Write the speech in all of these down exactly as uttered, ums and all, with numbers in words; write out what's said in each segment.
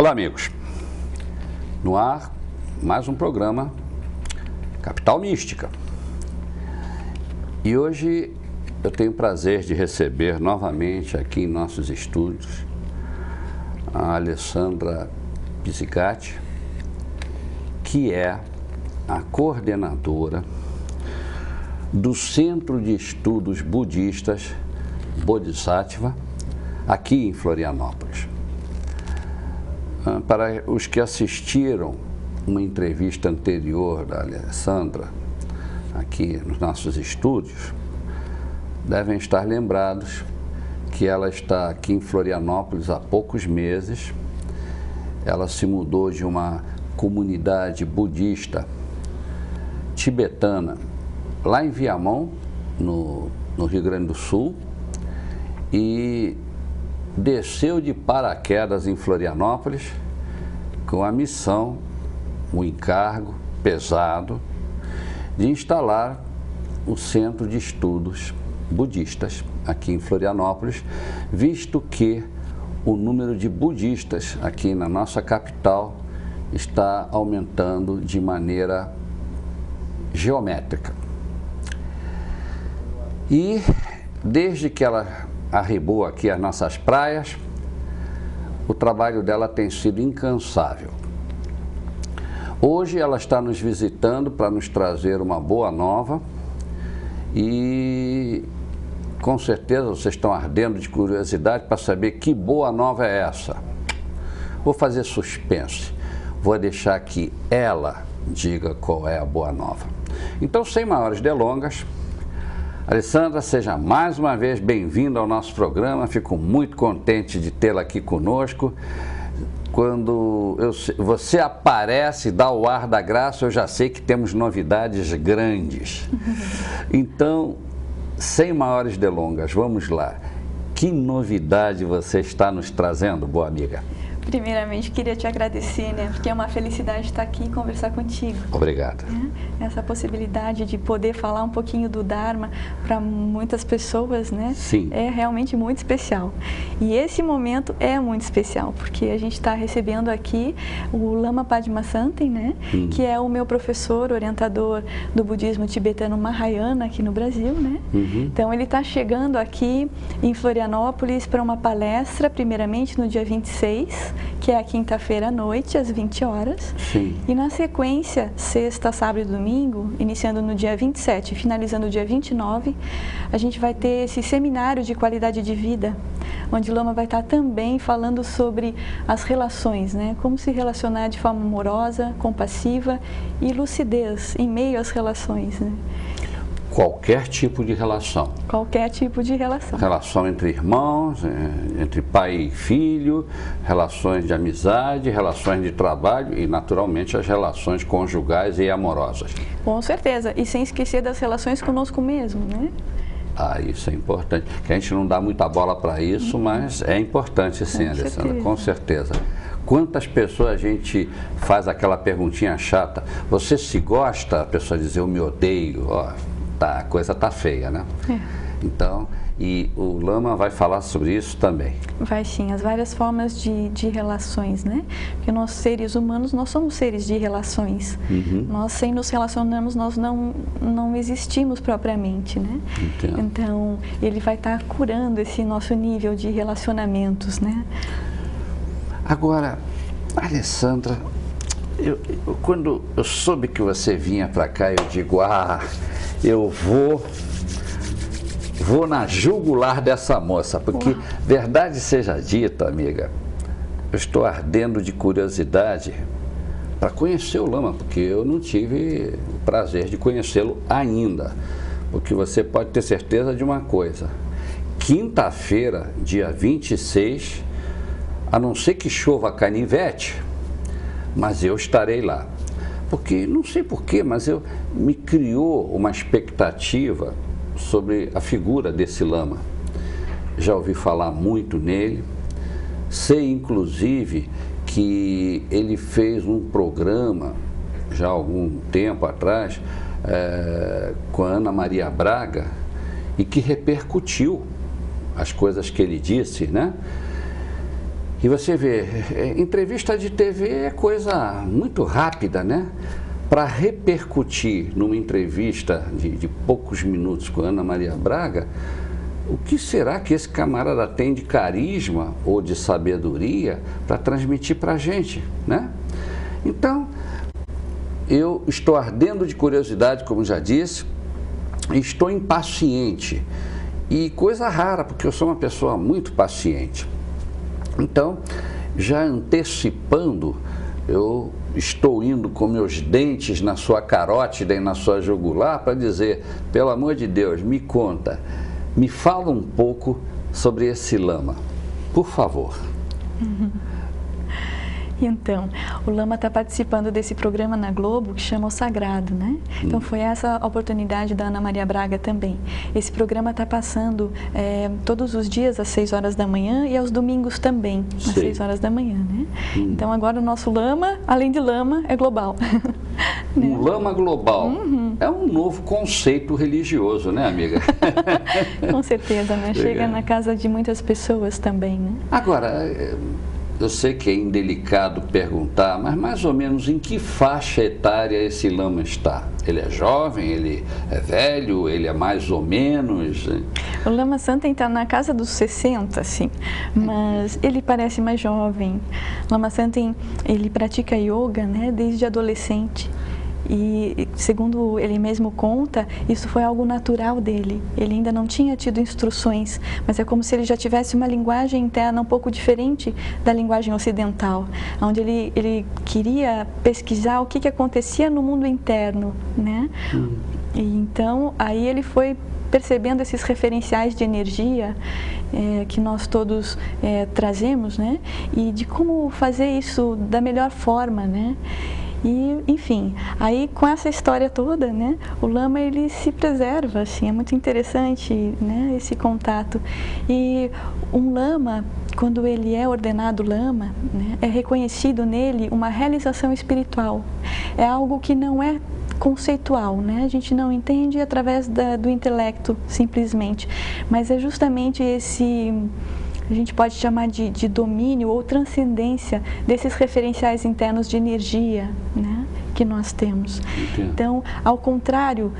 Olá, amigos. No ar, mais um programa Capital Mística. E hoje eu tenho o prazer de receber novamente aqui em nossos estúdios a Alessandra Pizigatti, que é a coordenadora do Centro de Estudos Budistas Bodhisattva, aqui em Florianópolis. Para os que assistiram uma entrevista anterior da Alessandra, aqui nos nossos estúdios, devem estar lembrados que ela está aqui em Florianópolis há poucos meses. Ela se mudou de uma comunidade budista tibetana lá em Viamão, no, no Rio Grande do Sul, e desceu de paraquedas em Florianópolis com a missão, o encargo pesado de instalar o Centro de Estudos Budistas aqui em Florianópolis, visto que o número de budistas aqui na nossa capital está aumentando de maneira geométrica. E desde que ela arribou aqui às nossas praias, o trabalho dela tem sido incansável. Hoje ela está nos visitando para nos trazer uma boa nova e com certeza vocês estão ardendo de curiosidade para saber que boa nova é essa. Vou fazer suspense, vou deixar que ela diga qual é a boa nova. Então, sem maiores delongas, Alessandra, seja mais uma vez bem-vinda ao nosso programa. Fico muito contente de tê-la aqui conosco. Quando eu, você aparece e dá o ar da graça, eu já sei que temos novidades grandes. Então, sem maiores delongas, vamos lá. Que novidade você está nos trazendo, boa amiga? Primeiramente, queria te agradecer, né? Porque é uma felicidade estar aqui e conversar contigo. Obrigado. É, essa possibilidade de poder falar um pouquinho do Dharma para muitas pessoas, né? Sim. É realmente muito especial. E esse momento é muito especial, porque a gente está recebendo aqui o Lama Padmasambhava, né? Hum. Que é o meu professor, orientador do budismo tibetano Mahayana aqui no Brasil, né? Uhum. Então, ele está chegando aqui em Florianópolis para uma palestra, primeiramente no dia vinte e seis, que é a quinta-feira à noite, às vinte horas. Sim. E na sequência, sexta, sábado e domingo, iniciando no dia vinte e sete e finalizando no dia vinte e nove, a gente vai ter esse seminário de qualidade de vida, onde o Lama vai estar também falando sobre as relações, né? Como se relacionar de forma amorosa, compassiva e lucidez em meio às relações, né? Qualquer tipo de relação. Qualquer tipo de relação. Relação entre irmãos, entre pai e filho, relações de amizade, relações de trabalho e, naturalmente, as relações conjugais e amorosas. Com certeza. E sem esquecer das relações conosco mesmo, né? Ah, isso é importante. Que a gente não dá muita bola para isso, uhum. mas é importante sim, com Alessandra, certeza. Com certeza. Quantas pessoas a gente faz aquela perguntinha chata, você se gosta? A pessoa diz, eu me odeio, ó. Tá, a coisa tá feia, né? É. Então, e o Lama vai falar sobre isso também. Vai sim, as várias formas de, de relações, né? Porque nós, seres humanos, nós somos seres de relações. Uhum. Nós, sem nos relacionarmos, nós não, não existimos propriamente, né? Entendo. Então, ele vai estar curando esse nosso nível de relacionamentos, né? Agora, Alessandra, eu, eu, quando eu soube que você vinha para cá, eu digo, ah, eu vou, vou na jugular dessa moça, porque, uau, verdade seja dita, amiga, eu estou ardendo de curiosidade para conhecer o Lama, porque eu não tive o prazer de conhecê-lo ainda, porque você pode ter certeza de uma coisa, quinta-feira, dia vinte e seis, a não ser que chova canivete, mas eu estarei lá. Porque, não sei porquê, mas eu, me criou uma expectativa sobre a figura desse Lama. Já ouvi falar muito nele, sei inclusive que ele fez um programa, já há algum tempo atrás, é, com a Ana Maria Braga, e que repercutiu as coisas que ele disse, né? E você vê, entrevista de T V é coisa muito rápida, né? Para repercutir numa entrevista de, de poucos minutos com a Ana Maria Braga, o que será que esse camarada tem de carisma ou de sabedoria para transmitir para a gente, né? Então, eu estou ardendo de curiosidade, como já disse, estou impaciente. E coisa rara, porque eu sou uma pessoa muito paciente. Então, já antecipando, eu estou indo com meus dentes na sua carótida e na sua jugular para dizer, pelo amor de Deus, me conta, me fala um pouco sobre esse lama, por favor. Uhum. Então, o Lama está participando desse programa na Globo que chama O Sagrado, né? Então foi essa a oportunidade da Ana Maria Braga também. Esse programa está passando é, todos os dias às seis horas da manhã e aos domingos também, às Sim. seis horas da manhã, né? Hum. Então agora o nosso Lama, além de Lama, é global. Né? Um Lama global. Uhum. É um novo conceito religioso, né, amiga? Com certeza, né? Chega na casa de muitas pessoas também, né? Agora, eu sei que é indelicado perguntar, mas mais ou menos em que faixa etária esse lama está? Ele é jovem, ele é velho, ele é mais ou menos? O Lama Santen está na casa dos sessenta, sim, mas ele parece mais jovem. O Lama Santen, ele pratica yoga, né, desde adolescente. E, segundo ele mesmo conta, isso foi algo natural dele. Ele ainda não tinha tido instruções, mas é como se ele já tivesse uma linguagem interna um pouco diferente da linguagem ocidental, onde ele, ele queria pesquisar o que, que acontecia no mundo interno, né? Hum. E então, aí ele foi percebendo esses referenciais de energia é, que nós todos é, trazemos, né? E de como fazer isso da melhor forma, né? E, enfim, aí com essa história toda, né, o Lama, ele se preserva, assim, é muito interessante, né, esse contato. E um Lama, quando ele é ordenado Lama, né, é reconhecido nele uma realização espiritual. É algo que não é conceitual, né? A gente não entende através da, do intelecto, simplesmente, mas é justamente esse... a gente pode chamar de, de domínio ou transcendência desses referenciais internos de energia, né, que nós temos. Entendo. Então, ao contrário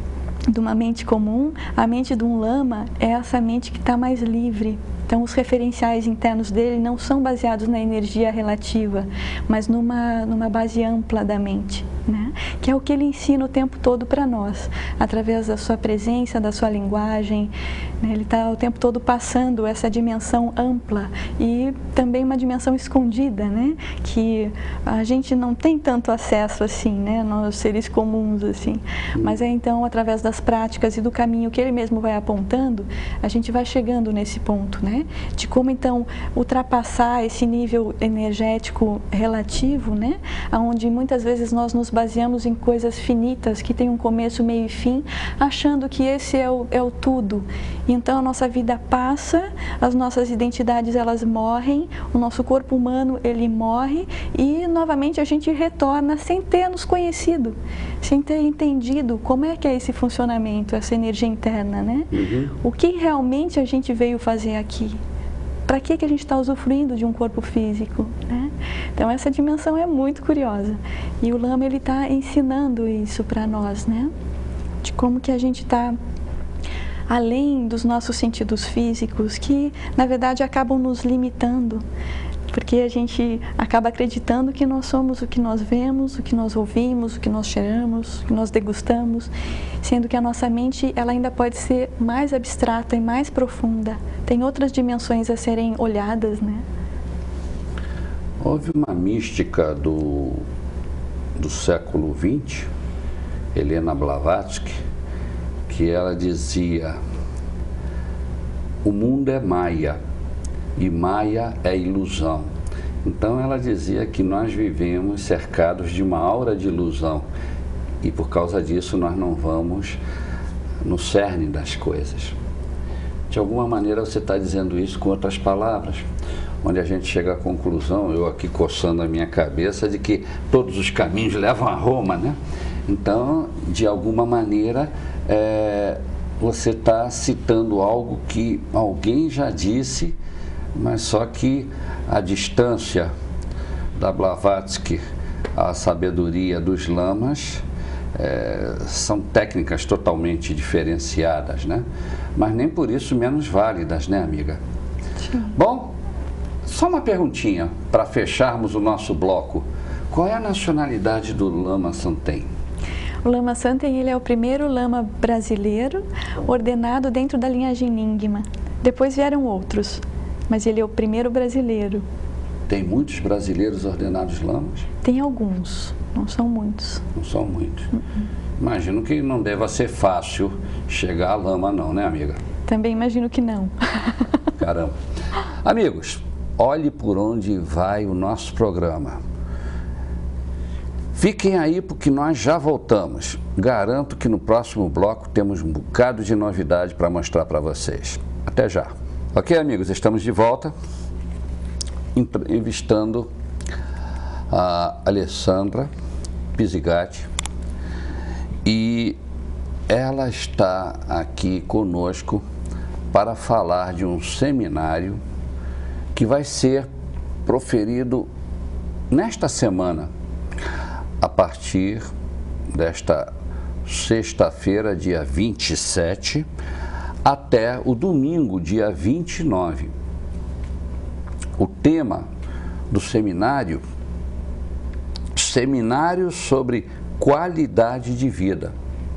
de uma mente comum, a mente de um lama é essa mente que está mais livre. Então, os referenciais internos dele não são baseados na energia relativa, mas numa, numa base ampla da mente, né? Que é o que ele ensina o tempo todo para nós, através da sua presença, da sua linguagem, né? Ele está o tempo todo passando essa dimensão ampla e também uma dimensão escondida, né? Que a gente não tem tanto acesso assim, né? Nós seres comuns assim, mas é então através das práticas e do caminho que ele mesmo vai apontando, a gente vai chegando nesse ponto, né? De como então ultrapassar esse nível energético relativo, né? Onde muitas vezes nós nos baseamos em coisas finitas que têm um começo, meio e fim, achando que esse é o, é o tudo. Então a nossa vida passa, as nossas identidades elas morrem, o nosso corpo humano ele morre e novamente a gente retorna sem ter nos conhecido, sem ter entendido como é que é esse funcionamento, essa energia interna, né? Uhum. O que realmente a gente veio fazer aqui? Para que, que a gente está usufruindo de um corpo físico, né? Então essa dimensão é muito curiosa e o Lama ele está ensinando isso para nós, né? De como que a gente está além dos nossos sentidos físicos que na verdade acabam nos limitando, porque a gente acaba acreditando que nós somos o que nós vemos, o que nós ouvimos, o que nós cheiramos, o que nós degustamos, sendo que a nossa mente ela ainda pode ser mais abstrata e mais profunda. Tem outras dimensões a serem olhadas, né? Houve uma mística do, do século vinte, Helena Blavatsky, que ela dizia: o mundo é Maya e Maya é ilusão. Então ela dizia que nós vivemos cercados de uma aura de ilusão e por causa disso nós não vamos no cerne das coisas. De alguma maneira você está dizendo isso com outras palavras, onde a gente chega à conclusão, eu aqui coçando a minha cabeça, de que todos os caminhos levam a Roma, né? Então, de alguma maneira, é, você está citando algo que alguém já disse mas só que a distância da Blavatsky à sabedoria dos lamas é, são técnicas totalmente diferenciadas, né? Mas nem por isso menos válidas, né, amiga? Sim. Bom, só uma perguntinha para fecharmos o nosso bloco. Qual é a nacionalidade do Lama Santen? O Lama Santen, ele é o primeiro lama brasileiro ordenado dentro da linhagem Nyingma. Depois vieram outros, mas ele é o primeiro brasileiro. Tem muitos brasileiros ordenados lamas? Tem alguns, não são muitos. Não são muitos. Uh-uh. Imagino que não deva ser fácil chegar a lama não, né, amiga? Também imagino que não. Caramba. Amigos, olhe por onde vai o nosso programa. Fiquem aí porque nós já voltamos. Garanto que no próximo bloco temos um bocado de novidade para mostrar para vocês. Até já. Ok, amigos, estamos de volta entrevistando a Alessandra Pisigatti e ela está aqui conosco para falar de um seminário que vai ser proferido nesta semana, a partir desta sexta-feira, dia vinte e sete, até o domingo, dia vinte e nove. O tema do seminário, Seminário sobre Qualidade de Vida.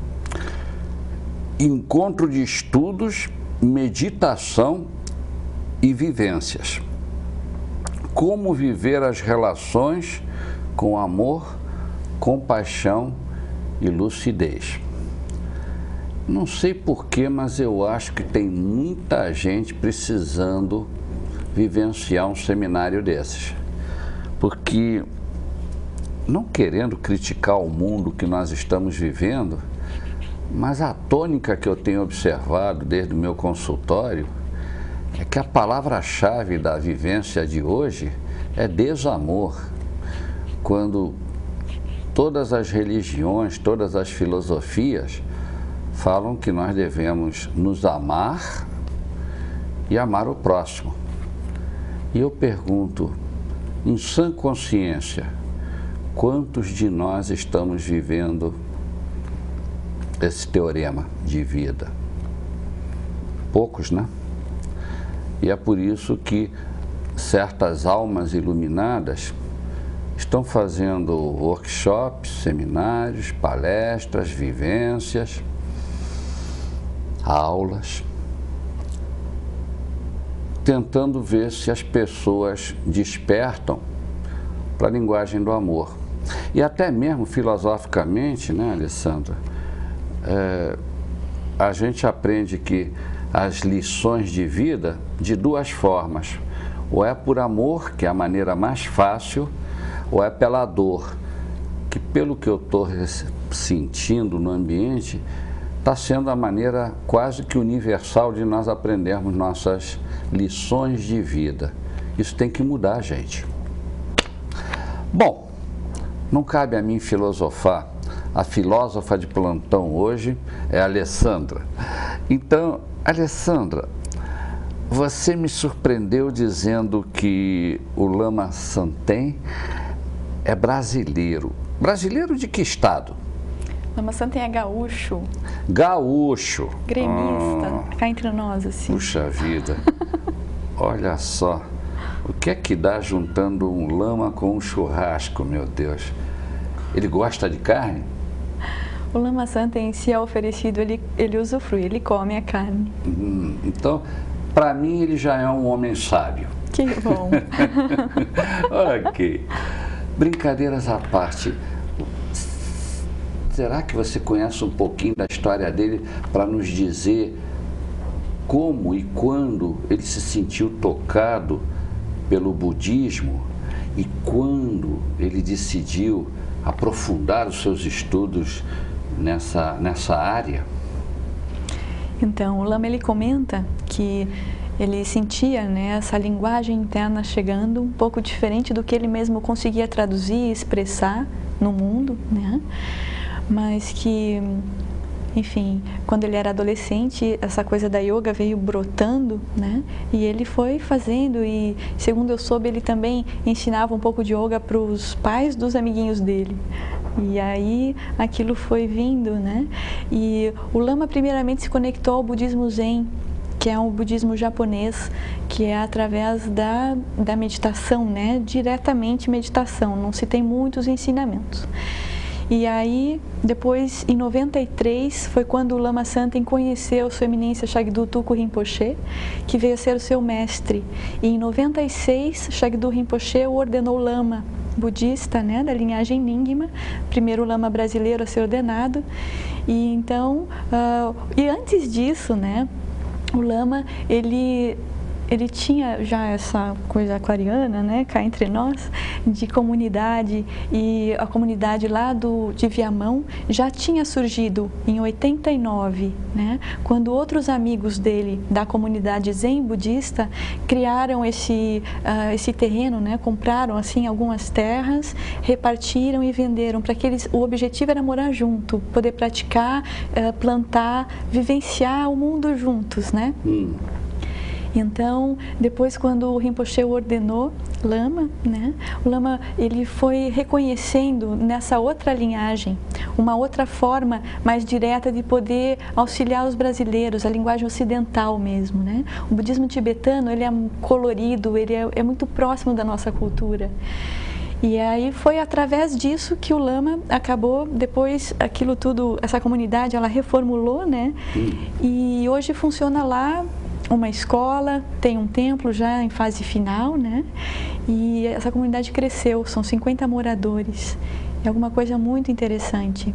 Encontro de estudos, meditação e vivências. Como viver as relações com amor, compaixão e lucidez. Não sei porquê, mas eu acho que tem muita gente precisando vivenciar um seminário desses. Porque, não querendo criticar o mundo que nós estamos vivendo, mas a tônica que eu tenho observado desde o meu consultório é que a palavra-chave da vivência de hoje é desamor. Quando todas as religiões, todas as filosofias falam que nós devemos nos amar e amar o próximo. E eu pergunto, em sã consciência, quantos de nós estamos vivendo esse teorema de vida? Poucos, né? E é por isso que certas almas iluminadas estão fazendo workshops, seminários, palestras, vivências, aulas, tentando ver se as pessoas despertam para a linguagem do amor. E até mesmo filosoficamente, né, Alessandra, é, a gente aprende que as lições de vida de duas formas. Ou é por amor, que é a maneira mais fácil, ou é pela dor, que pelo que eu estou sentindo no ambiente, está sendo a maneira quase que universal de nós aprendermos nossas lições de vida. Isso tem que mudar, gente. Bom, não cabe a mim filosofar. A filósofa de plantão hoje é a Alessandra. Então, Alessandra, você me surpreendeu dizendo que o Lama Santen é brasileiro. Brasileiro de que estado? Lama Santen é gaúcho. Gaúcho. Gremista. Ah, cá entre nós, assim. Puxa vida. Olha só. O que é que dá juntando um lama com um churrasco, meu Deus? Ele gosta de carne? O Lama Santen, se é oferecido, ele, ele usufrui, ele come a carne. Hum, então, para mim, ele já é um homem sábio. Que bom. Ok. Brincadeiras à parte, será que você conhece um pouquinho da história dele para nos dizer como e quando ele se sentiu tocado pelo budismo e quando ele decidiu aprofundar os seus estudos nessa, nessa área? Então, o Lama, ele comenta que ele sentia, né, essa linguagem interna chegando um pouco diferente do que ele mesmo conseguia traduzir e expressar no mundo, né? Mas que enfim, quando ele era adolescente, essa coisa da yoga veio brotando, né? E ele foi fazendo e, segundo eu soube, ele também ensinava um pouco de yoga para os pais dos amiguinhos dele. E aí aquilo foi vindo, né? E o Lama primeiramente se conectou ao budismo Zen, que é um budismo japonês, que é através da, da meditação, né? Diretamente meditação, não se tem muitos ensinamentos. E aí, depois, em noventa e três, foi quando o Lama Santen conheceu Sua Eminência Shagdu Tulku Rinpoche, que veio a ser o seu mestre. E em noventa e seis, Shagdu Rinpoche o ordenou Lama budista, né, da linhagem Nyingma, primeiro Lama brasileiro a ser ordenado. E então, uh, e antes disso, né, o Lama, ele, ele tinha já essa coisa aquariana, né, cá entre nós, de comunidade, e a comunidade lá do, de Viamão já tinha surgido em oitenta e nove, né, quando outros amigos dele, da comunidade Zen budista, criaram esse, uh, esse terreno, né, compraram assim algumas terras, repartiram e venderam, para que eles, o objetivo era morar junto, poder praticar, uh, plantar, vivenciar o mundo juntos, né? Hum. Então, depois quando o Rinpoche o ordenou Lama, né, o Lama ele foi reconhecendo nessa outra linhagem, uma outra forma mais direta de poder auxiliar os brasileiros, a linguagem ocidental mesmo, né? O budismo tibetano, ele é colorido, ele é, é muito próximo da nossa cultura. E aí foi através disso que o Lama acabou, depois aquilo tudo, essa comunidade, ela reformulou, né? Hum. E hoje funciona lá uma escola, tem um templo já em fase final, né? E essa comunidade cresceu, são cinquenta moradores. É alguma coisa muito interessante.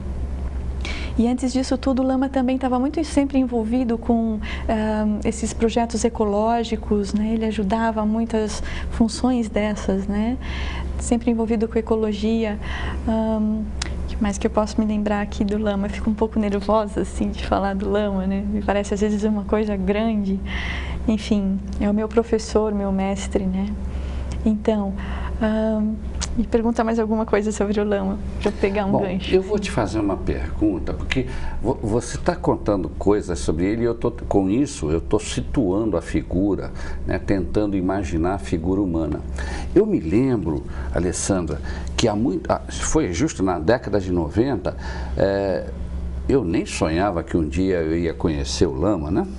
E antes disso tudo, o Lama também estava muito sempre envolvido com uh, esses projetos ecológicos, né? Ele ajudava muitas funções dessas, né? Sempre envolvido com ecologia. Um, Mas que eu posso me lembrar aqui do Lama, eu fico um pouco nervosa, assim, de falar do Lama, né? Me parece, às vezes, uma coisa grande. Enfim, é o meu professor, meu mestre, né? Então, hum, me pergunta mais alguma coisa sobre o Lama, para eu pegar um Bom, gancho. Eu vou te fazer uma pergunta, porque você está contando coisas sobre ele e eu tô, com isso eu estou situando a figura, né, tentando imaginar a figura humana. Eu me lembro, Alessandra, que há muito, foi justo na década de noventa, é, eu nem sonhava que um dia eu ia conhecer o Lama, né?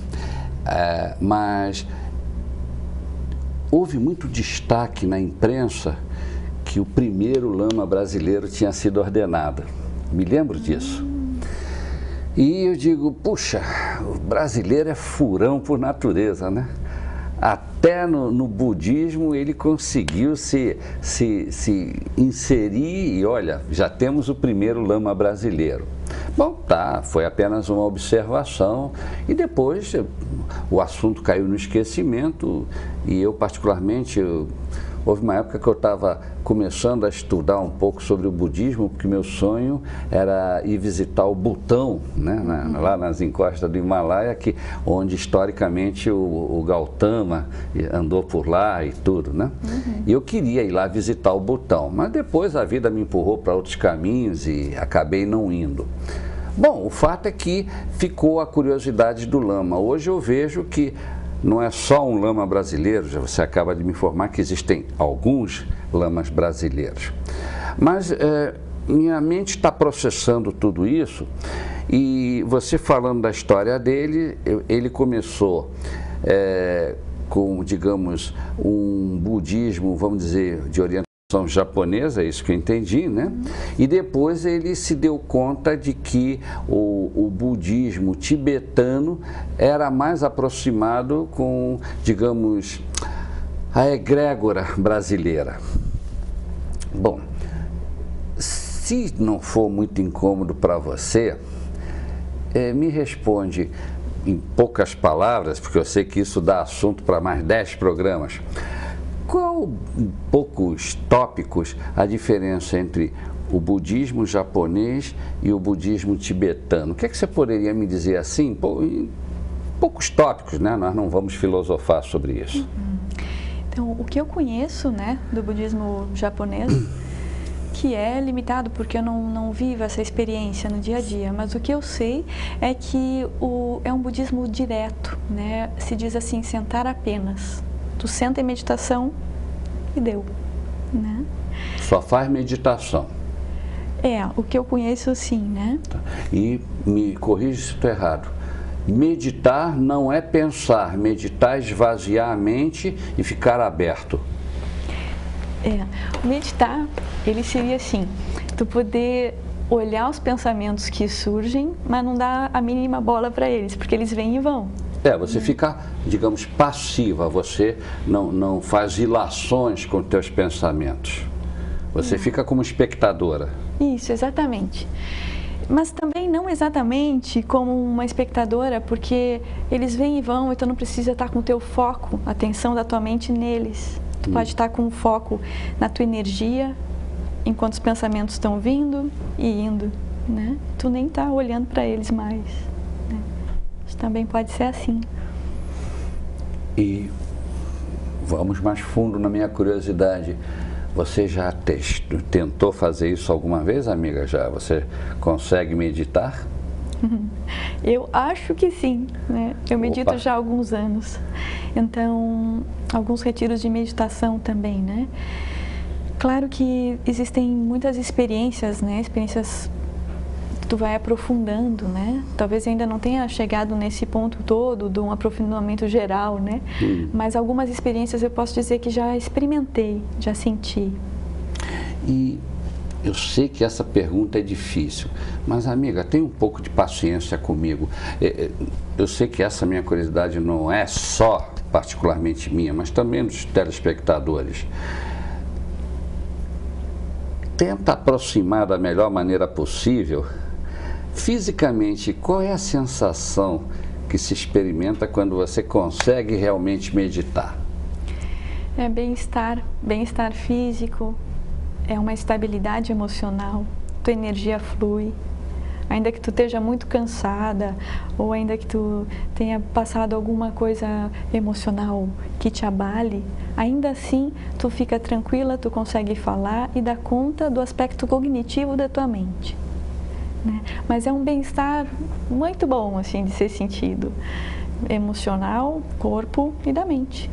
É, mas houve muito destaque na imprensa que o primeiro Lama brasileiro tinha sido ordenado. Me lembro disso. E eu digo, puxa, o brasileiro é furão por natureza, né? Até no, no budismo ele conseguiu se, se, se inserir e olha, já temos o primeiro Lama brasileiro. Bom, tá, foi apenas uma observação e depois o assunto caiu no esquecimento e eu particularmente, eu, houve uma época que eu estava começando a estudar um pouco sobre o budismo, porque meu sonho era ir visitar o Butão, né, na, lá nas encostas do Himalaia, que, onde historicamente o, o Gautama andou por lá e tudo, né? Uhum. E eu queria ir lá visitar o Butão, mas depois a vida me empurrou para outros caminhos e acabei não indo. Bom, o fato é que ficou a curiosidade do Lama. Hoje eu vejo que não é só um Lama brasileiro, já você acaba de me informar que existem alguns Lamas brasileiros. Mas é, minha mente está processando tudo isso e você falando da história dele, ele começou é, com, digamos, um budismo, vamos dizer, de orientação japonesa, é isso que eu entendi, né? Uhum. E depois ele se deu conta de que o, o budismo tibetano era mais aproximado com, digamos, a egrégora brasileira. Bom, se não for muito incômodo para você, é, me responde em poucas palavras, porque eu sei que isso dá assunto para mais dez programas. Qual, em poucos tópicos, a diferença entre o budismo japonês e o budismo tibetano? O que é que você poderia me dizer assim? Em poucos tópicos, né? Nós não vamos filosofar sobre isso. Uhum. Então, o que eu conheço, né, do budismo japonês que é limitado porque eu não, não vivo essa experiência no dia a dia, mas o que eu sei é que o, é um budismo direto, né? Se diz assim, sentar apenas. Tu senta em meditação e deu, né? Só faz meditação. É, o que eu conheço sim, né? E me corrija se estou errado. Meditar não é pensar, meditar é esvaziar a mente e ficar aberto. É, meditar, ele seria assim, tu poder olhar os pensamentos que surgem, mas não dar a mínima bola para eles, porque eles vêm e vão. É, você fica, digamos, passiva, você não, não faz ilações com os teus pensamentos. Você fica como espectadora. Isso, exatamente. Mas também não exatamente como uma espectadora, porque eles vêm e vão e tu não precisa estar com o teu foco, a atenção da tua mente neles. Tu hum. pode estar com o foco na tua energia, enquanto os pensamentos estão vindo e indo, né? Tu nem está olhando para eles mais, né? Isso também pode ser assim. E vamos mais fundo na minha curiosidade. Você já testou, tentou fazer isso alguma vez, amiga? Já? Você consegue meditar? Eu acho que sim, né? Eu medito Opa. já há alguns anos. Então, alguns retiros de meditação também, né? Claro que existem muitas experiências, né? Experiências que tu vai aprofundando, né? Talvez ainda não tenha chegado nesse ponto todo de um aprofundamento geral, né? Hum. Mas algumas experiências eu posso dizer que já experimentei, já senti. E eu sei que essa pergunta é difícil, mas amiga, tenha um pouco de paciência comigo. Eu sei que essa minha curiosidade não é só particularmente minha, mas também dos telespectadores. Tenta aproximar da melhor maneira possível. Fisicamente, qual é a sensação que se experimenta quando você consegue realmente meditar? É bem-estar, bem-estar físico, é uma estabilidade emocional, tua energia flui. Ainda que tu esteja muito cansada ou ainda que tu tenha passado alguma coisa emocional que te abale, ainda assim tu fica tranquila, tu consegue falar e dar conta do aspecto cognitivo da tua mente, né? Mas é um bem-estar muito bom assim de ser sentido, emocional, corpo e da mente.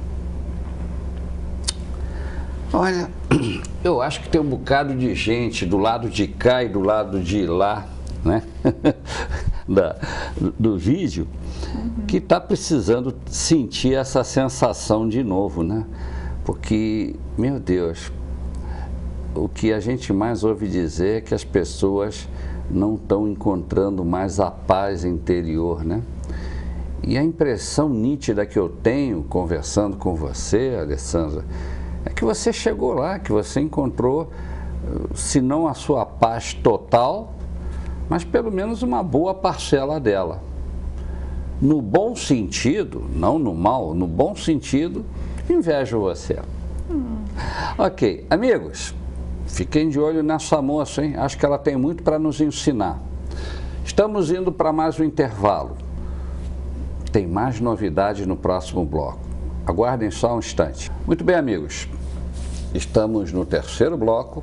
Olha, eu acho que tem um bocado de gente do lado de cá e do lado de lá, né? da, do, do vídeo, uhum. que está precisando sentir essa sensação de novo, né? Porque, meu Deus, o que a gente mais ouve dizer é que as pessoas não estão encontrando mais a paz interior, né? E a impressão nítida que eu tenho conversando com você, Alessandra, é que você chegou lá, que você encontrou, se não a sua paz total, mas pelo menos uma boa parcela dela. No bom sentido, não no mal, no bom sentido, invejo você. Hum. Ok, amigos, fiquem de olho nessa moça, hein? Acho que ela tem muito para nos ensinar. Estamos indo para mais um intervalo. Tem mais novidades no próximo bloco. Aguardem só um instante. Muito bem, amigos. Estamos no terceiro bloco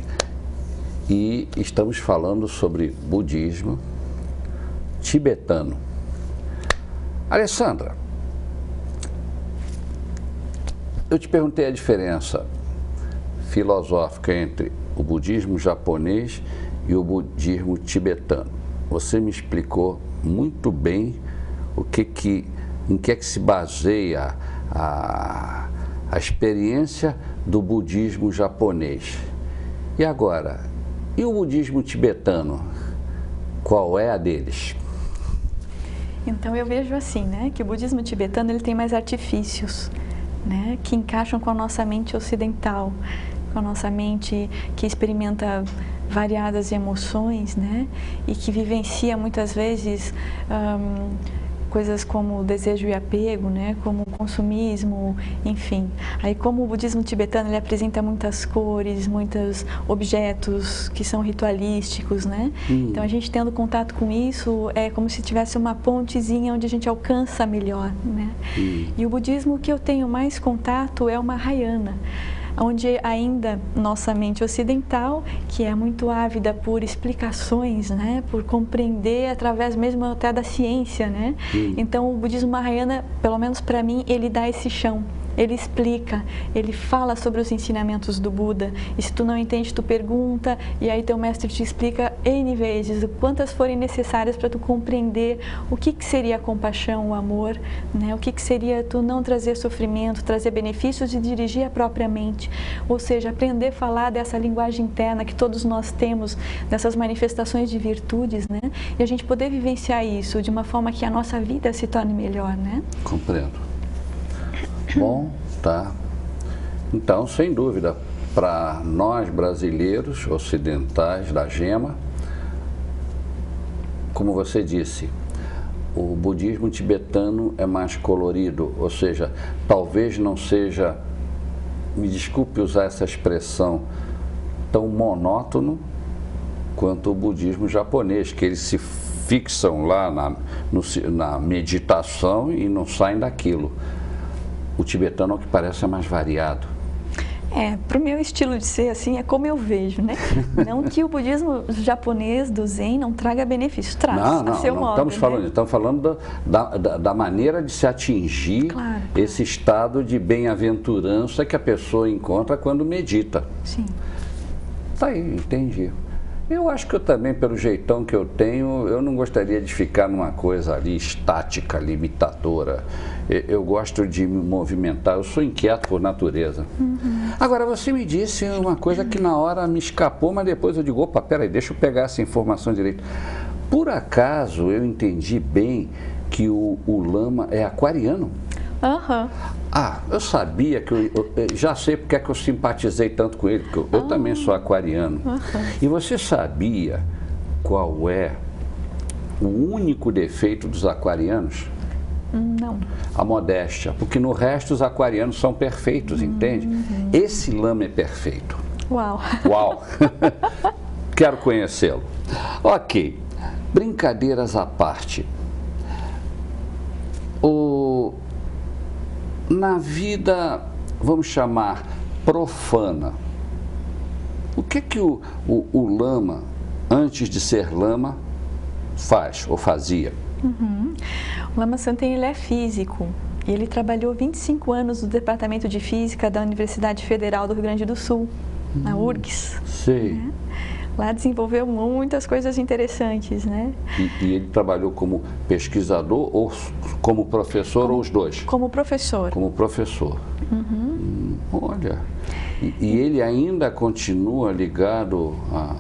e estamos falando sobre budismo tibetano. Alessandra, eu te perguntei a diferença filosófica entre o budismo japonês e o budismo tibetano. Você me explicou muito bem o que que, em que é que se baseia a, a experiência do budismo japonês. E agora, e o budismo tibetano? Qual é a deles? Então eu vejo assim, né, que o budismo tibetano ele tem mais artifícios, né, que encaixam com a nossa mente ocidental, com a nossa mente que experimenta variadas emoções, né, e que vivencia muitas vezes um, coisas como o desejo e apego, né, como o consumismo, enfim. Aí como o budismo tibetano ele apresenta muitas cores, muitos objetos que são ritualísticos, né? Hum. Então a gente tendo contato com isso é como se tivesse uma pontezinha onde a gente alcança melhor, né? Hum. E o budismo que eu tenho mais contato é o Mahayana. onde ainda nossa mente ocidental, que é muito ávida por explicações, né, por compreender através mesmo até da ciência, né? Hum. Então o budismo Mahayana, pelo menos para mim, ele dá esse chão. Ele explica, ele fala sobre os ensinamentos do Buda, e se tu não entende, tu pergunta, e aí teu mestre te explica N vezes, quantas forem necessárias para tu compreender o que, que seria a compaixão, o amor, né? O que, que seria tu não trazer sofrimento, trazer benefícios e dirigir a própria mente, ou seja, aprender a falar dessa linguagem interna que todos nós temos, dessas manifestações de virtudes, né? E a gente poder vivenciar isso de uma forma que a nossa vida se torne melhor, né? Compreendo. Bom, tá. Então, sem dúvida, para nós brasileiros, ocidentais da Gema, como você disse, o budismo tibetano é mais colorido, ou seja, talvez não seja, me desculpe usar essa expressão, tão monótono quanto o budismo japonês, que eles se fixam lá na, no, na meditação e não saem daquilo. O tibetano, ao que parece, é mais variado. É, para o meu estilo de ser, assim, é como eu vejo, né? Não que o budismo japonês do Zen não traga benefícios, traz, não, não, a seu não modo, estamos né? falando, estamos falando da, da, da maneira de se atingir, claro, esse estado de bem-aventurança que a pessoa encontra quando medita. Sim. Tá aí, entendi. Eu acho que eu também, pelo jeitão que eu tenho, eu não gostaria de ficar numa coisa ali estática, limitadora. Eu, eu gosto de me movimentar, eu sou inquieto por natureza. Uhum. Agora, você me disse uma coisa que na hora me escapou, mas depois eu digo, opa, peraí, deixa eu pegar essa informação direito. Por acaso eu entendi bem que o, o lama é aquariano? Aham. Uhum. Ah, eu sabia que eu, eu, eu já sei porque é que eu simpatizei tanto com ele, porque eu, eu ah. também sou aquariano. Uhum. E você sabia qual é o único defeito dos aquarianos? Não. A modéstia, porque no resto os aquarianos são perfeitos, uhum. entende? Esse lama é perfeito. Uau! Uau! Quero conhecê-lo. Ok, brincadeiras à parte. O... Na vida, vamos chamar, profana, o que que o, o, o lama, antes de ser lama, faz ou fazia? Uhum. O Lama Santen, ele é físico. Ele trabalhou vinte e cinco anos no Departamento de Física da Universidade Federal do Rio Grande do Sul, hum, na U R G S. Sei. Né? Lá desenvolveu muitas coisas interessantes, né? E, e ele trabalhou como pesquisador ou como professor, como, ou os dois? Como professor. Como professor. Uhum. Hum, olha, e, e ele ainda continua ligado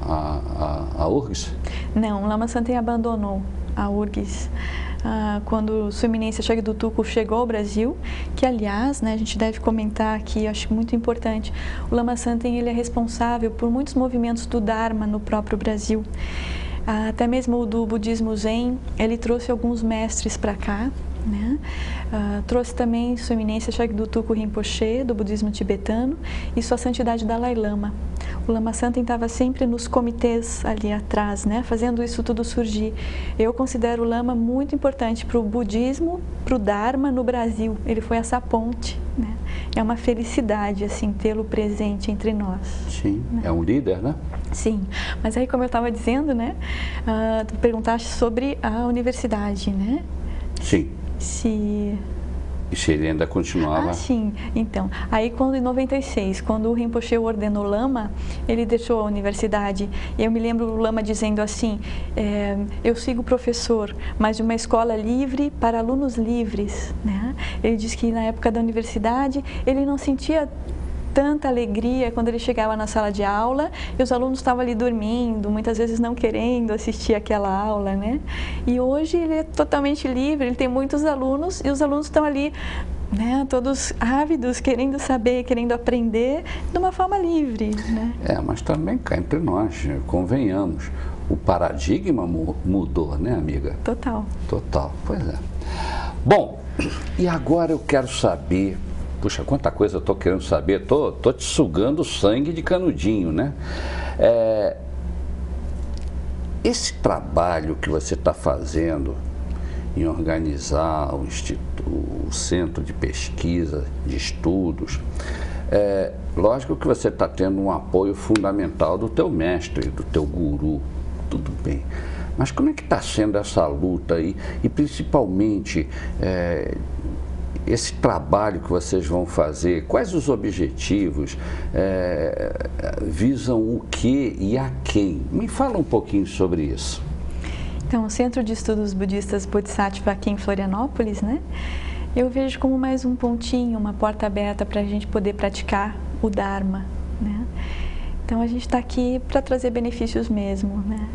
à U R G S? Não, o Lama Santen abandonou a U R G S. Ah, quando Sua Eminência Shagdu Tuku chegou ao Brasil, que aliás, né, a gente deve comentar aqui, acho muito importante, o Lama Santen, ele é responsável por muitos movimentos do Dharma no próprio Brasil. Ah, até mesmo o do budismo Zen, ele trouxe alguns mestres para cá, né? Uh, trouxe também Sua Eminência Shagdu Tuku Rinpoche, do budismo tibetano, e Sua Santidade Dalai Lama. O Lama Santen estava sempre nos comitês ali atrás, né? Fazendo isso tudo surgir. Eu considero o Lama muito importante para o budismo, para o Dharma no Brasil. Ele foi essa ponte, né? É uma felicidade, assim, tê-lo presente entre nós. Sim, né? É um líder, né? Sim, mas aí, como eu estava dizendo, né? Uh, tu perguntaste sobre a universidade, né? Sim. Se... E se ele ainda continuava? Ah, sim. Então, aí quando em noventa e seis, quando o Rinpoche ordenou Lama, ele deixou a universidade. E eu me lembro o Lama dizendo assim, é, eu sigo professor, mas de uma escola livre para alunos livres, né? Ele disse que na época da universidade, ele não sentia tanta alegria quando ele chegava na sala de aula e os alunos estavam ali dormindo, muitas vezes não querendo assistir aquela aula, né? E hoje ele é totalmente livre, ele tem muitos alunos e os alunos estão ali, né, todos ávidos, querendo saber, querendo aprender de uma forma livre, né? É, mas também cá entre nós, convenhamos, o paradigma mudou, né, amiga? Total. Total, pois é. Bom, e agora eu quero saber... Puxa, quanta coisa eu estou querendo saber, estou tô, tô te sugando sangue de canudinho, né? É, esse trabalho que você está fazendo em organizar o, instituto, o centro de pesquisa, de estudos, É, lógico que você está tendo um apoio fundamental do teu mestre, do teu guru, tudo bem. Mas como é que está sendo essa luta aí? E principalmente, é, esse trabalho que vocês vão fazer, quais os objetivos, é, visam o que e a quem? Me fala um pouquinho sobre isso. Então, o Centro de Estudos Budistas Bodhisattva aqui em Florianópolis, né? Eu vejo como mais um pontinho, uma porta aberta para a gente poder praticar o Dharma, né? Então, a gente está aqui para trazer benefícios mesmo, né?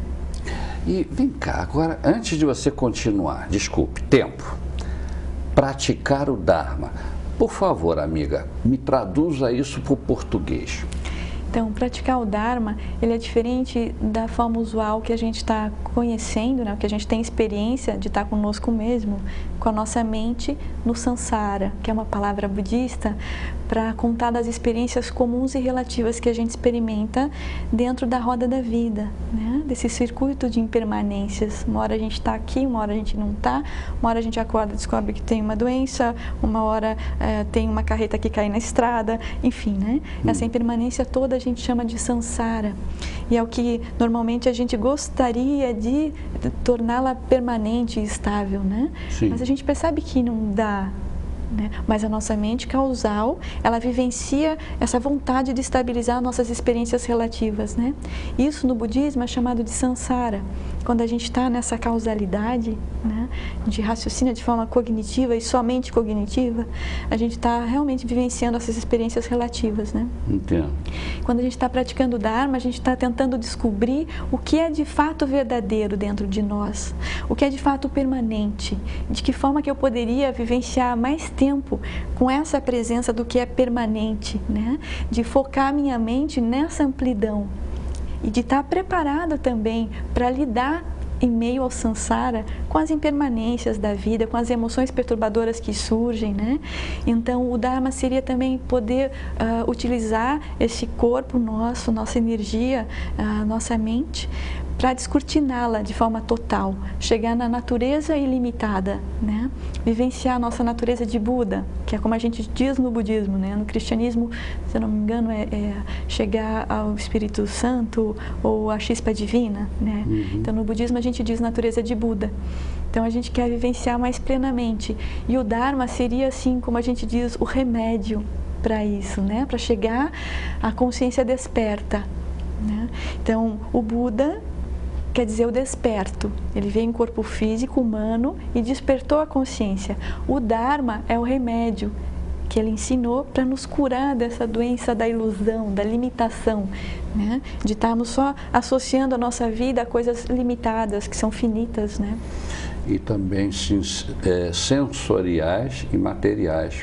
E vem cá, agora, antes de você continuar, desculpe, tempo. Praticar o Dharma. Por favor, amiga, me traduza isso para o português. Então, praticar o Dharma, ele é diferente da forma usual que a gente está conhecendo, né? Que a gente tem experiência de estar conosco mesmo, com a nossa mente no Sansara, que é uma palavra budista para contar das experiências comuns e relativas que a gente experimenta dentro da roda da vida, né? Desse circuito de impermanências. Uma hora a gente está aqui, uma hora a gente não está, uma hora a gente acorda e descobre que tem uma doença, uma hora é, tem uma carreta que cai na estrada, enfim, né? Hum. Essa impermanência toda a gente chama de Sansara. E é o que normalmente a gente gostaria de torná-la permanente e estável, né? Sim. Mas a gente percebe que não dá. Né? Mas a nossa mente causal, ela vivencia essa vontade de estabilizar nossas experiências relativas, né? Isso no budismo é chamado de Sansara. Quando a gente está nessa causalidade, né, de raciocínio de forma cognitiva e somente cognitiva, a gente está realmente vivenciando essas experiências relativas, né? Entendo. Quando a gente está praticando o Dharma, a gente está tentando descobrir o que é de fato verdadeiro dentro de nós, o que é de fato permanente, de que forma que eu poderia vivenciar mais tempo com essa presença do que é permanente, né? De focar minha mente nessa amplidão e de estar preparada também para lidar em meio ao Sansara com as impermanências da vida, com as emoções perturbadoras que surgem, né? Então, o Dharma seria também poder uh, utilizar esse corpo nosso, nossa energia, uh, nossa mente, para descortiná-la de forma total, chegar na natureza ilimitada, né? Vivenciar a nossa natureza de Buda, que é como a gente diz no budismo, né? No cristianismo, se eu não me engano, é, é chegar ao Espírito Santo ou à chispa divina, né? Uhum. Então, no budismo a gente diz natureza de Buda. Então, a gente quer vivenciar mais plenamente. E o Dharma seria, assim, como a gente diz, o remédio para isso, né? Para chegar à consciência desperta, né? Então, o Buda quer dizer o desperto. Ele veio em corpo físico, humano e despertou a consciência. O Dharma é o remédio que ele ensinou para nos curar dessa doença da ilusão, da limitação, né? De estarmos só associando a nossa vida a coisas limitadas, que são finitas, né? E também é, sensoriais e materiais.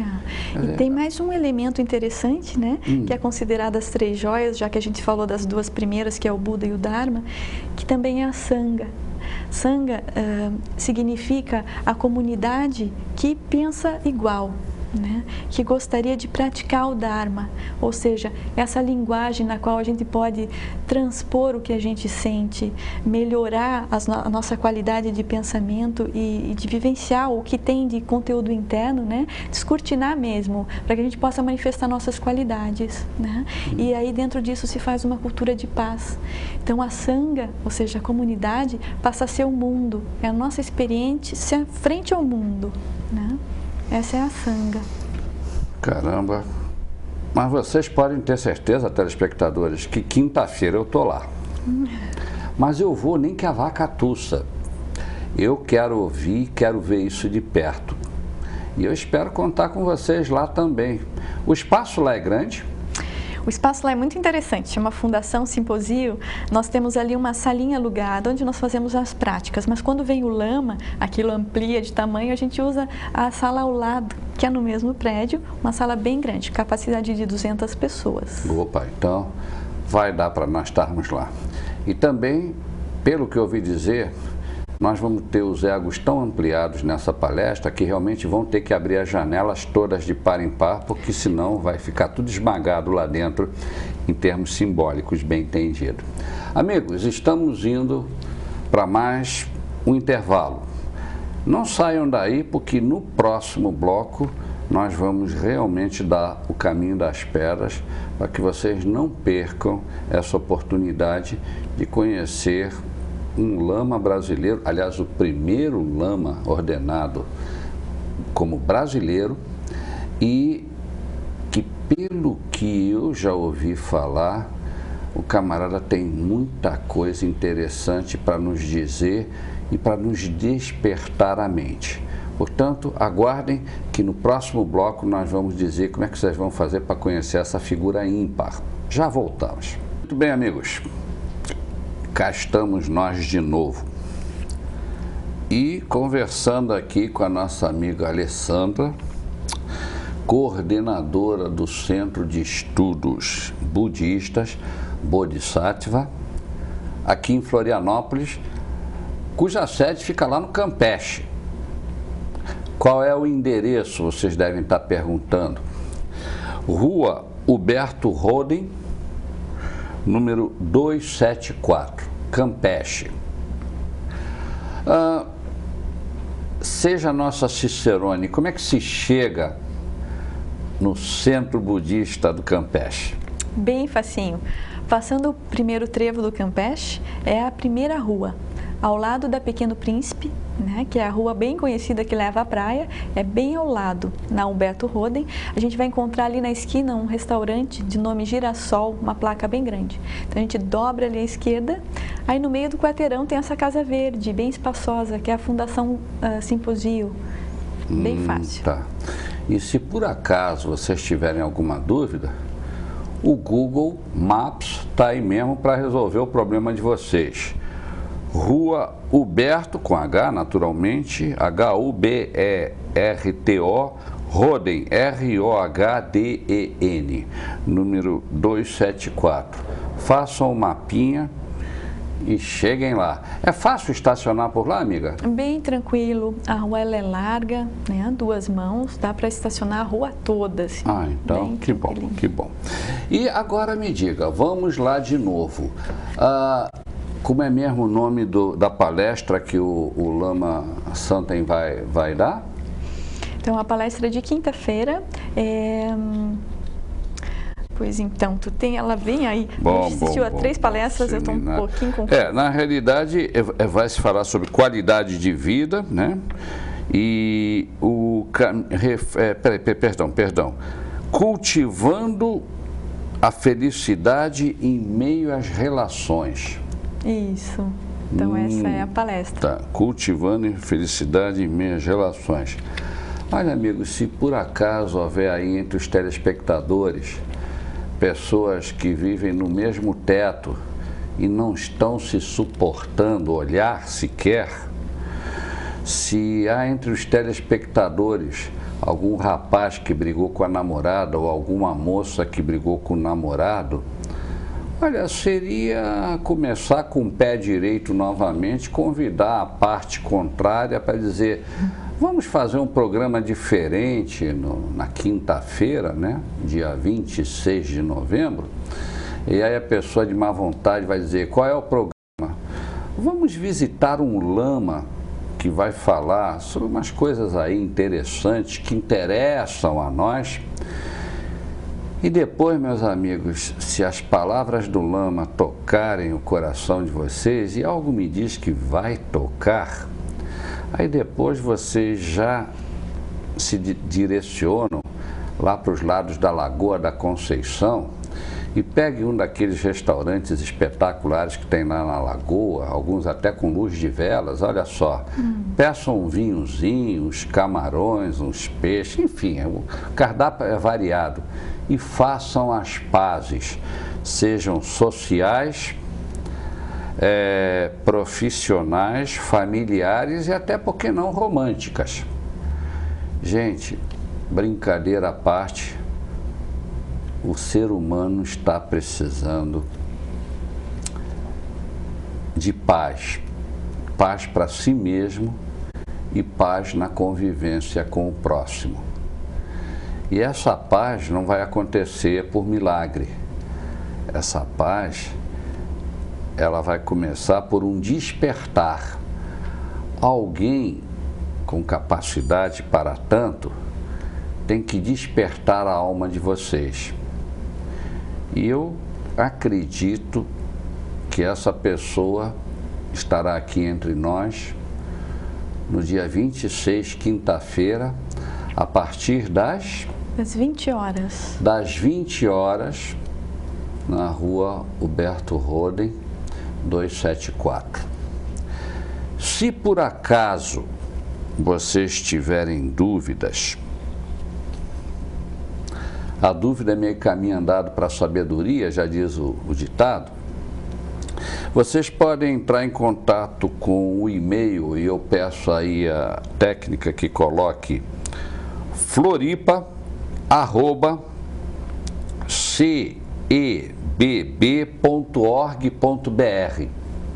É. E é. Tem mais um elemento interessante, né, hum. que é considerado as três joias, já que a gente falou das duas primeiras, que é o Buda e o Dharma, que também é a Sangha. Sangha uh, significa a comunidade que pensa igual, né, que gostaria de praticar o Dharma, ou seja, essa linguagem na qual a gente pode transpor o que a gente sente, melhorar as, a nossa qualidade de pensamento e, e de vivenciar o que tem de conteúdo interno, né, descortinar mesmo, para que a gente possa manifestar nossas qualidades, né? E aí dentro disso se faz uma cultura de paz. Então a Sangha, ou seja, a comunidade, passa a ser o mundo, é a nossa experiência frente ao mundo, né? Essa é a Sangha. Caramba. Mas vocês podem ter certeza, telespectadores, que quinta-feira eu tô lá. Hum. Mas eu vou nem que a vaca tussa. Eu quero ouvir, quero ver isso de perto. E eu espero contar com vocês lá também. O espaço lá é grande? O espaço lá é muito interessante, chama Fundação Simposio. Nós temos ali uma salinha alugada onde nós fazemos as práticas, mas quando vem o lama, aquilo amplia de tamanho, a gente usa a sala ao lado, que é no mesmo prédio, uma sala bem grande, capacidade de duzentas pessoas. Opa, então vai dar para nós estarmos lá. E também, pelo que eu ouvi dizer, nós vamos ter os egos tão ampliados nessa palestra que realmente vão ter que abrir as janelas todas de par em par, porque senão vai ficar tudo esmagado lá dentro, em termos simbólicos, bem entendido. Amigos, estamos indo para mais um intervalo. Não saiam daí, porque no próximo bloco nós vamos realmente dar o caminho das pedras para que vocês não percam essa oportunidade de conhecer um lama brasileiro, aliás, o primeiro lama ordenado como brasileiro, e que, pelo que eu já ouvi falar, o camarada tem muita coisa interessante para nos dizer e para nos despertar a mente. Portanto, aguardem que no próximo bloco nós vamos dizer como é que vocês vão fazer para conhecer essa figura ímpar. Já voltamos. Muito bem, amigos. Cá estamos nós de novo. E conversando aqui com a nossa amiga Alessandra, coordenadora do Centro de Estudos Budistas Bodhisattva, aqui em Florianópolis, cuja sede fica lá no Campeche. Qual é o endereço, vocês devem estar perguntando? Rua Huberto Roden, número duzentos e setenta e quatro, Campeche. Ah, seja nossa Cicerone, como é que se chega no Centro Budista do Campeche? Bem facinho. Passando o primeiro trevo do Campeche, é a primeira rua, ao lado da Pequeno Príncipe, né, que é a rua bem conhecida que leva à praia, é bem ao lado, na Huberto Roden. A gente vai encontrar ali na esquina um restaurante de nome Girassol, uma placa bem grande. Então a gente dobra ali à esquerda, aí no meio do quarteirão tem essa casa verde, bem espaçosa, que é a Fundação uh, Simposio, bem hum, fácil. Tá. E se por acaso vocês tiverem alguma dúvida, o Google Maps está aí mesmo para resolver o problema de vocês. Rua Huberto, com H, naturalmente, H U B E R T O, Roden, R O H D E N, número duzentos e setenta e quatro. Façam um mapinha e cheguem lá. É fácil estacionar por lá, amiga? Bem tranquilo, a rua ela é larga, né, duas mãos, dá para estacionar a rua toda. Assim, ah, então, que bom, que bom. E agora me diga, vamos lá de novo. Ah, como é mesmo o nome do, da palestra que o, o Lama Santen vai, vai dar? Então, a palestra de quinta-feira é... Pois então, tu tem, ela vem aí, bom, a gente assistiu bom, a três bom, palestras, eu estou um pouquinho confusa. É, na realidade, é, é, vai se falar sobre qualidade de vida, né? E o... É, peraí, perdão, perdão. Cultivando a felicidade em meio às relações. Isso. Então, hum, essa é a palestra. Tá. Cultivando a felicidade em meio às relações. Olha, amigos, se por acaso houver aí entre os telespectadores pessoas que vivem no mesmo teto e não estão se suportando olhar sequer, se há entre os telespectadores algum rapaz que brigou com a namorada ou alguma moça que brigou com o namorado, olha, seria começar com o pé direito novamente, convidar a parte contrária para dizer, vamos fazer um programa diferente no, na quinta-feira, né, dia vinte e seis de novembro, e aí a pessoa de má vontade vai dizer, qual é o programa? Vamos visitar um lama que vai falar sobre umas coisas aí interessantes que interessam a nós. E depois, meus amigos, se as palavras do Lama tocarem o coração de vocês, e algo me diz que vai tocar, aí depois vocês já se direcionam lá para os lados da Lagoa da Conceição e peguem um daqueles restaurantes espetaculares que tem lá na Lagoa, alguns até com luz de velas, olha só. Hum. Peçam um vinhozinho, uns camarões, uns peixes, enfim, o cardápio é variado. E façam as pazes, sejam sociais, é, profissionais, familiares e até, por que não, românticas. Gente, brincadeira à parte, o ser humano está precisando de paz, paz para si mesmo e paz na convivência com o próximo. E essa paz não vai acontecer por milagre. Essa paz, ela vai começar por um despertar. Alguém com capacidade para tanto tem que despertar a alma de vocês. E eu acredito que essa pessoa estará aqui entre nós no dia vinte e seis, quinta-feira, a partir das... Das vinte horas. Das vinte horas, na rua Huberto Roden, duzentos e setenta e quatro. Se por acaso vocês tiverem dúvidas, a dúvida é meio caminho andado para a sabedoria, já diz o, o ditado. Vocês podem entrar em contato com o e-mail, e eu peço aí a técnica que coloque floripa arroba c e b b ponto org ponto b r.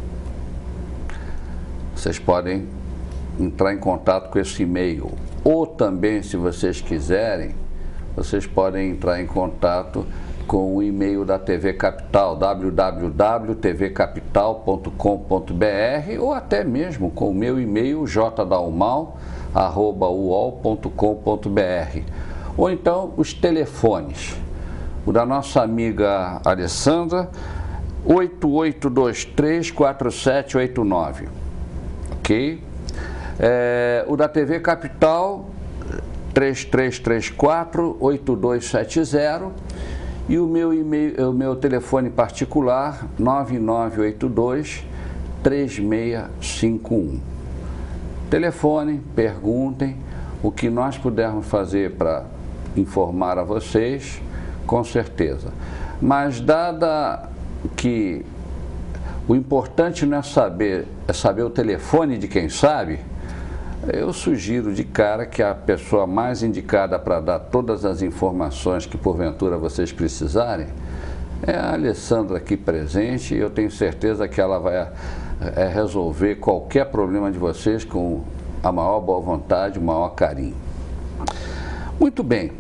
Vocês podem entrar em contato com esse e-mail, ou também, se vocês quiserem, vocês podem entrar em contato com o e-mail da T V Capital, w w w ponto t v capital ponto com ponto b r, ou até mesmo com o meu e-mail j dalmal arroba u o l ponto com ponto b r. Ou então os telefones. O da nossa amiga Alessandra, oito oito dois três, quatro sete oito nove. Ok? É, o da T V Capital, três três três quatro, oito dois sete zero. E o meu e-mail, o meu telefone particular, nove nove oito dois, três seis cinco um. Telefone, perguntem o que nós pudermos fazer para informar a vocês, com certeza. Mas dada que o importante não é saber, é saber o telefone de quem sabe, eu sugiro de cara que a pessoa mais indicada para dar todas as informações que porventura vocês precisarem é a Alessandra aqui presente, e eu tenho certeza que ela vai é, resolver qualquer problema de vocês com a maior boa vontade, o maior carinho. Muito bem.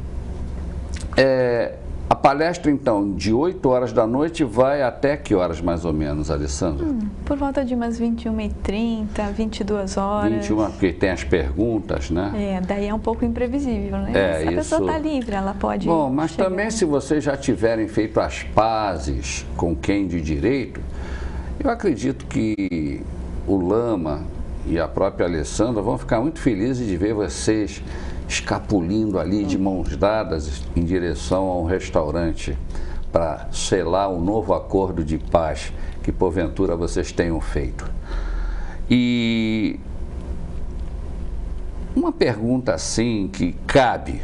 É, a palestra, então, de oito horas da noite vai até que horas, mais ou menos, Alessandra? Hum, por volta de umas vinte e uma e trinta, vinte e duas horas. vinte e uma, porque tem as perguntas, né? É, daí é um pouco imprevisível, né? É, a isso... pessoa está livre, ela pode... Bom, mas chegar... também se vocês já tiverem feito as pazes com quem de direito, eu acredito que o Lama e a própria Alessandra vão ficar muito felizes de ver vocês escapulindo ali de mãos dadas em direção a um restaurante para selar um novo acordo de paz que porventura vocês tenham feito. E uma pergunta assim que cabe: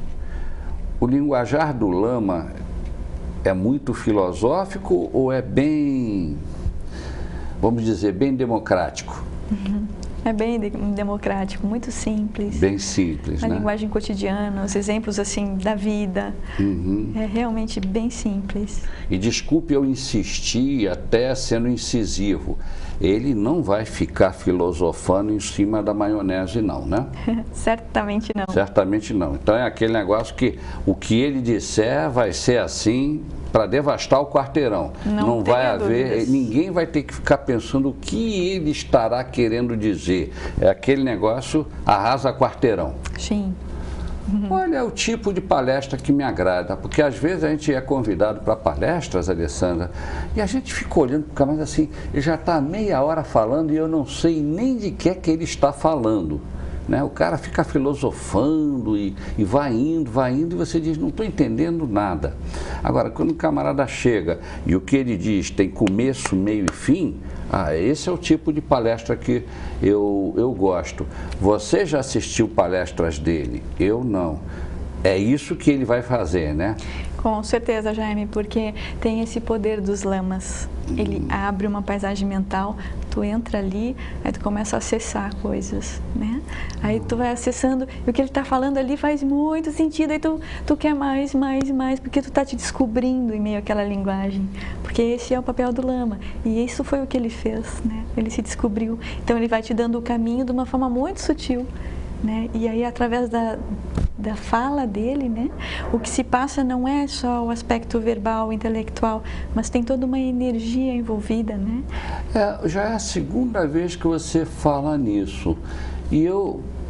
o linguajar do Lama é muito filosófico ou é bem, vamos dizer, bem democrático? Uhum. É bem de democrático, muito simples. Bem simples, a né? linguagem cotidiana, os exemplos assim da vida. Uhum. É realmente bem simples. E desculpe eu insistir até sendo incisivo, ele não vai ficar filosofando em cima da maionese não, né? Certamente não. Certamente não. Então é aquele negócio que o que ele disser vai ser assim para devastar o quarteirão. Não, não vai haver, dúvidas. Ninguém vai ter que ficar pensando o que ele estará querendo dizer. É aquele negócio arrasa quarteirão. Sim. Uhum. Olha, é o tipo de palestra que me agrada, porque às vezes a gente é convidado para palestras, Alessandra, e a gente fica olhando, porque mas assim, ele já está meia hora falando e eu não sei nem de que é que ele está falando. Né? O cara fica filosofando e, e vai indo, vai indo, e você diz, não estou entendendo nada. Agora, quando o camarada chega e o que ele diz tem começo, meio e fim, ah, esse é o tipo de palestra que eu, eu gosto. Você já assistiu palestras dele? Eu não. É isso que ele vai fazer, né? Com certeza, Jaime, porque tem esse poder dos lamas. Ele abre uma paisagem mental, tu entra ali, aí tu começa a acessar coisas, né? Aí tu vai acessando, e o que ele está falando ali faz muito sentido, aí tu, tu quer mais, mais, mais, porque tu está te descobrindo em meio àquela linguagem. Porque esse é o papel do lama, e isso foi o que ele fez, né? Ele se descobriu. Então ele vai te dando o caminho de uma forma muito sutil, né? E aí, através da... da fala dele, né? O que se passa não é só o aspecto verbal, intelectual, mas tem toda uma energia envolvida, né? É, já é a segunda vez que você fala nisso. E eu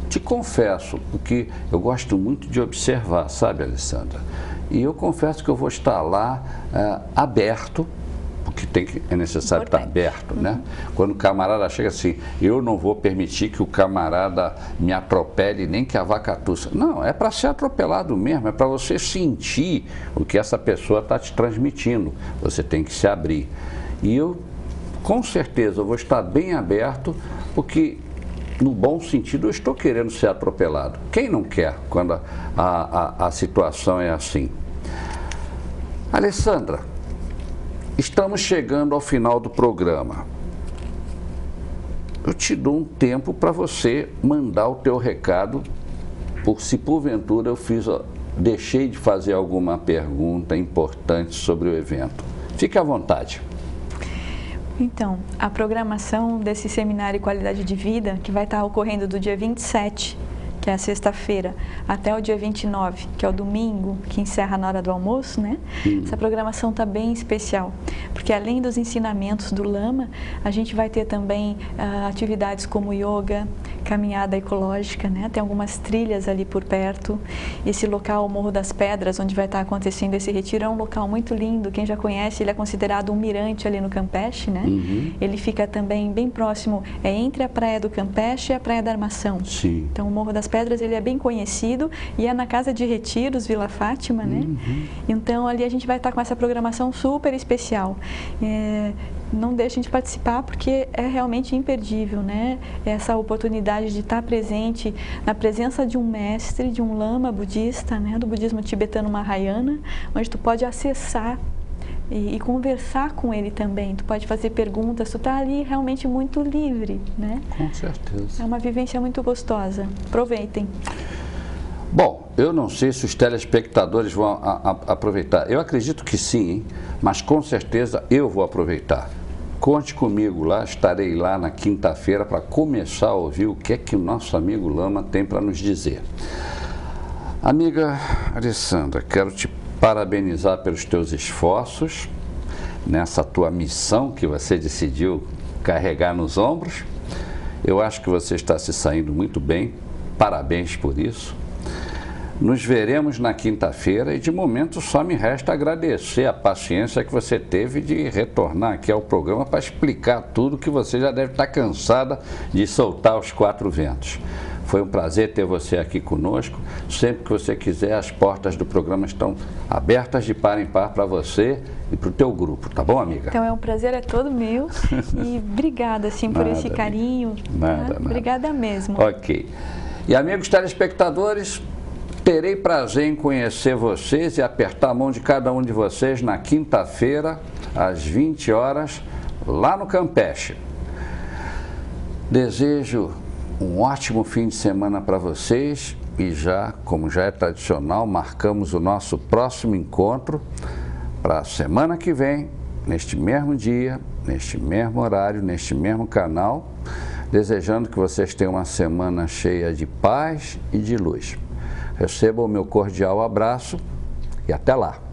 te confesso, porque eu gosto muito de observar, sabe, Alessandra? E eu confesso que eu vou estar lá uh, aberto, porque tem que, é necessário Importante. estar aberto, uhum. né? Quando o camarada chega assim, eu não vou permitir que o camarada me atropele, nem que a vaca tussa. Não, é para ser atropelado mesmo, é para você sentir o que essa pessoa está te transmitindo. Você tem que se abrir. E eu, com certeza, eu vou estar bem aberto, porque, no bom sentido, eu estou querendo ser atropelado. Quem não quer quando a, a, a situação é assim? Alessandra, estamos chegando ao final do programa. Eu te dou um tempo para você mandar o teu recado, por se porventura eu fiz, deixei de fazer alguma pergunta importante sobre o evento. Fique à vontade. Então, a programação desse seminário Qualidade de Vida, que vai estar ocorrendo do dia vinte e sete, que é a sexta-feira, até o dia vinte e nove, que é o domingo, que encerra na hora do almoço, né? Hum. Essa programação está bem especial, porque além dos ensinamentos do Lama, a gente vai ter também uh, atividades como yoga, caminhada ecológica, né? Tem algumas trilhas ali por perto. Esse local, o Morro das Pedras, onde vai estar acontecendo esse retiro, é um local muito lindo. Quem já conhece, ele é considerado um mirante ali no Campeche, né? Uhum. Ele fica também bem próximo, é entre a Praia do Campeche e a Praia da Armação. Sim. Então, o Morro das Pedras, ele é bem conhecido e é na Casa de Retiros, Vila Fátima, né? Uhum. Então, ali a gente vai estar com essa programação super especial. É, não deixem de participar, porque é realmente imperdível, né? Essa oportunidade de estar presente na presença de um mestre, de um lama budista, né? Do budismo tibetano Mahayana, onde tu pode acessar e, e conversar com ele também. Tu pode fazer perguntas, tu está ali realmente muito livre, né? Com certeza. É uma vivência muito gostosa. Aproveitem. Bom, eu não sei se os telespectadores vão a, a, aproveitar. Eu acredito que sim, hein? Mas com certeza eu vou aproveitar. Conte comigo lá, estarei lá na quinta-feira para começar a ouvir o que é que o nosso amigo Lama tem para nos dizer. Amiga Alessandra, quero te parabenizar pelos teus esforços nessa tua missão que você decidiu carregar nos ombros. Eu acho que você está se saindo muito bem. Parabéns por isso. Nos veremos na quinta-feira e, de momento, só me resta agradecer a paciência que você teve de retornar aqui ao programa para explicar tudo que você já deve estar cansada de soltar os quatro ventos. Foi um prazer ter você aqui conosco. Sempre que você quiser, as portas do programa estão abertas de par em par para você e para o teu grupo, tá bom, amiga? Então, é um prazer, é todo meu. E obrigada, assim, por nada, esse carinho. Nada, tá? nada. Obrigada mesmo. Ok. E, amigos telespectadores, terei prazer em conhecer vocês e apertar a mão de cada um de vocês na quinta-feira, às vinte horas, lá no Campeche. Desejo um ótimo fim de semana para vocês e já, como já é tradicional, marcamos o nosso próximo encontro para a semana que vem, neste mesmo dia, neste mesmo horário, neste mesmo canal, desejando que vocês tenham uma semana cheia de paz e de luz. Receba o meu cordial abraço e até lá.